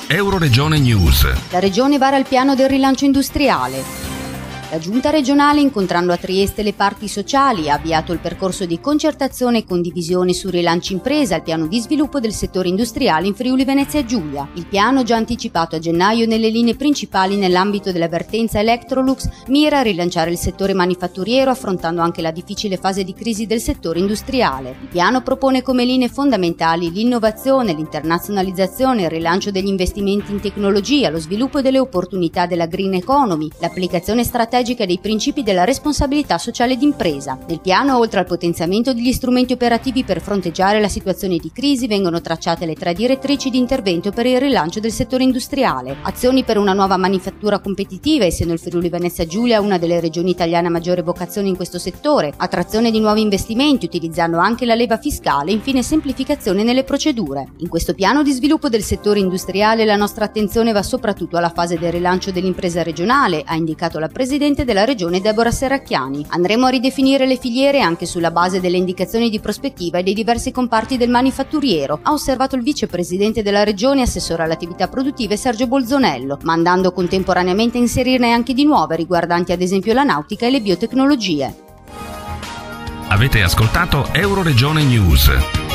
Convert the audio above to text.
Euroregione News. La Regione vara il piano del rilancio industriale. La Giunta regionale, incontrando a Trieste le parti sociali, ha avviato il percorso di concertazione e condivisione su rilancio impresa, il piano di sviluppo del settore industriale in Friuli Venezia Giulia. Il piano, già anticipato a gennaio nelle linee principali nell'ambito della vertenza Electrolux, mira a rilanciare il settore manifatturiero affrontando anche la difficile fase di crisi del settore industriale. Il piano propone come linee fondamentali l'innovazione, l'internazionalizzazione, il rilancio degli investimenti in tecnologia, lo sviluppo delle opportunità della green economy, l'applicazione strategica dei principi della responsabilità sociale d'impresa. Nel piano, oltre al potenziamento degli strumenti operativi per fronteggiare la situazione di crisi, vengono tracciate le 3 direttrici di intervento per il rilancio del settore industriale. Azioni per una nuova manifattura competitiva, essendo il Friuli Venezia Giulia una delle regioni italiane a maggiore vocazione in questo settore, attrazione di nuovi investimenti utilizzando anche la leva fiscale e infine semplificazione nelle procedure. In questo piano di sviluppo del settore industriale la nostra attenzione va soprattutto alla fase del rilancio dell'impresa regionale, ha indicato la Presidente della Regione Deborah Serracchiani. Andremo a ridefinire le filiere anche sulla base delle indicazioni di prospettiva e dei diversi comparti del manifatturiero, ha osservato il vicepresidente della Regione e assessore alle attività produttive Sergio Bolzonello, mandando contemporaneamente a inserirne anche di nuove riguardanti ad esempio la nautica e le biotecnologie. Avete ascoltato Euroregione News.